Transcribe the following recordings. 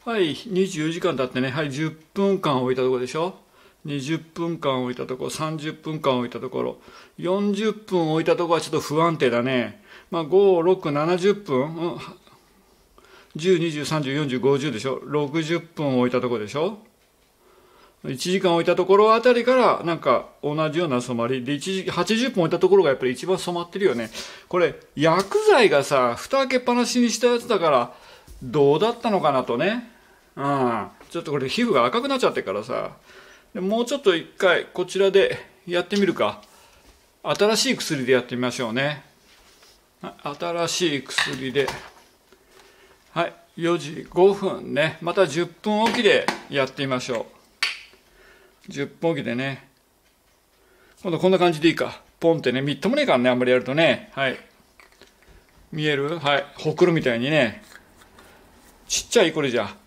はい、24時間経ってね、はい、10分間置いたところでしょ。20分間置いたところ、30分間置いたところ、40分置いたところはちょっと不安定だね。まあ、5、6、70分、10、20、30、40、50でしょ。60分置いたところでしょ。1時間置いたところあたりからなんか同じような染まりで、80分置いたところがやっぱり一番染まってるよね。これ薬剤がさ蓋開けっぱなしにしたやつだからどうだったのかなとね。ちょっとこれ皮膚が赤くなっちゃってからさ、もうちょっと一回こちらでやってみるか。新しい薬でやってみましょうね。新しい薬で、はい、4時5分ね、また10分おきでやってみましょう。10分おきでね。今度こんな感じでいいか。ポンってね、みっともねえからね、あんまりやるとね。はい。見える？はい。ほくろみたいにね。ちっちゃいこれじゃ。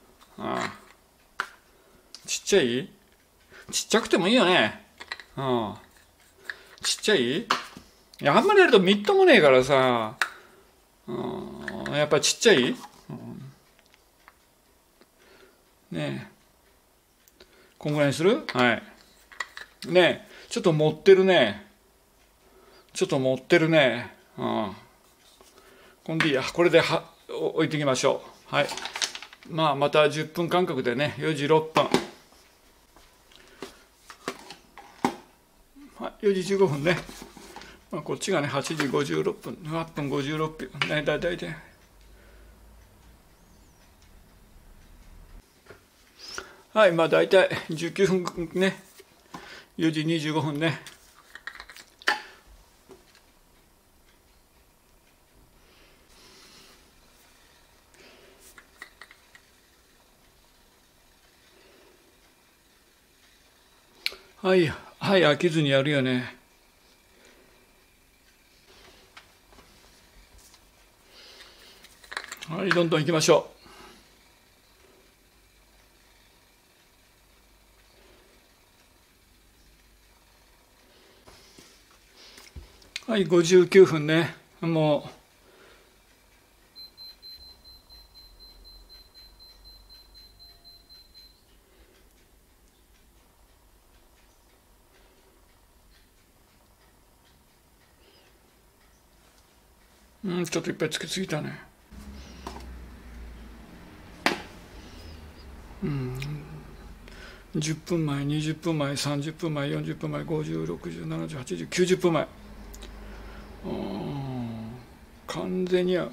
ちっちゃい？ちっちゃくてもいいよね。ちっちゃい？いや、あんまりやるとみっともねえからさ。やっぱりちっちゃい？ねえ。こんぐらいにする？はい。ねえ。ちょっと持ってるね。ちょっと持ってるね。こんでいいや。これで置いていきましょう。はい。まあ、また10分間隔でね、4時6分。はい、4時15分ね。まあ、こっちがね、8時56分、8分56分。ね、だいたい。はい、まあ、だいたい19分ね。4時25分ね。はい、はい、飽きずにやるよね。はい、どんどん行きましょう。はい、59分ね。もう、ちょっといっぱいつけすぎたね。10分前、20分前、30分前、40分前、50、60、70、80、90分前。完全には。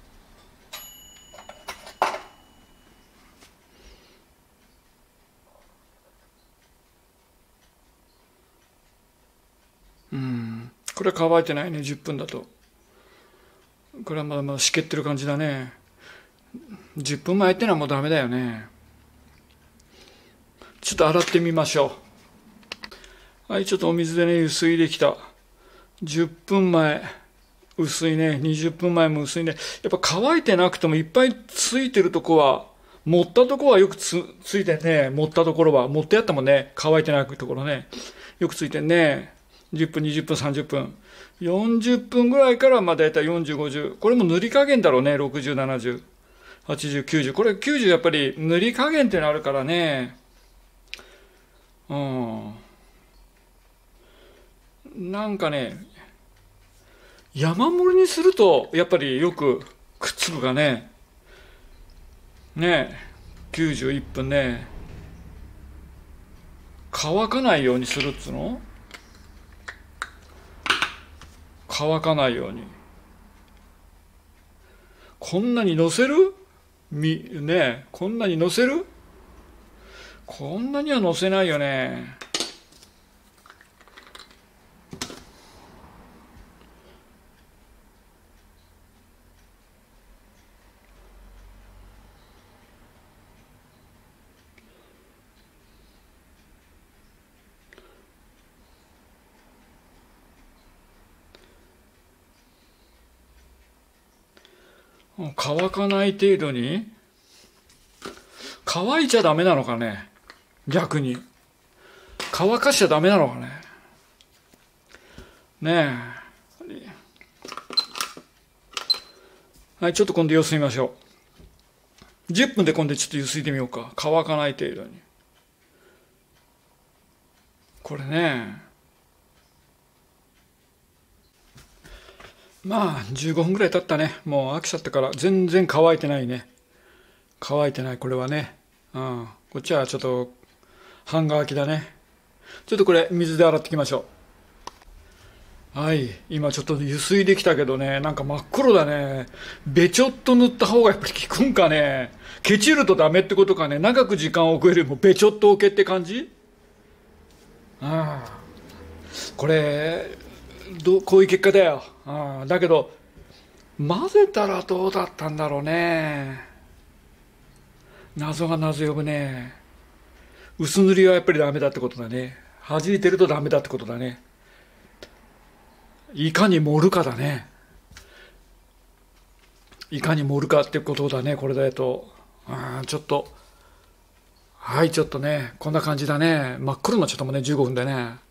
これは乾いてないね、10分だと。これはまだまだしけってる感じだね。10分前ってのはもうダメだよね。ちょっと洗ってみましょう。はい、ちょっとお水でね、ゆすいできた。10分前、薄いね。20分前も薄いね。やっぱ乾いてなくてもいっぱいついてるとこは、持ったとこはよくついてね。持ったところは。持ってやったもんね。乾いてないところね。よくついてんね。10分、20分、30分。40分ぐらいからまあだいたい40、50。これも塗り加減だろうね。60、70、80、90。これ90やっぱり塗り加減ってのあるからね。なんかね、山盛りにすると、やっぱりよくくっつくがね。ねえ、91分ね。乾かないようにするっつうの？乾かないように。こんなに乗せる？ねえ、こんなに乗せる？こんなには乗せないよね。乾かない程度に？乾いちゃダメなのかね？逆に。乾かしちゃダメなのかね？ねえ。はい、ちょっと今度様子見ましょ 10分で今度ちょっとゆすいでみようか。乾かない程度に。これね。まあ、15分ぐらい経ったね。もう飽きちゃったから、全然乾いてないね。乾いてない、これはね。うん。こっちはちょっと、半乾きだね。ちょっとこれ、水で洗っていきましょう。はい。今ちょっとゆすいできたけどね、なんか真っ黒だね。べちょっと塗った方がやっぱり効くんかね。ケチるとダメってことかね。長く時間を置くよりもべちょっと置けって感じ。ああ。これ、こういう結果だよ。ああ。だけど、混ぜたらどうだったんだろうね。謎が謎呼ぶね。薄塗りはやっぱりダメだってことだね。弾いてるとダメだってことだね。いかに盛るかだね。いかに盛るかってことだね、これだと。ちょっと、はい、ちょっとね、こんな感じだね。真っ黒になっちゃったもんね、15分でね。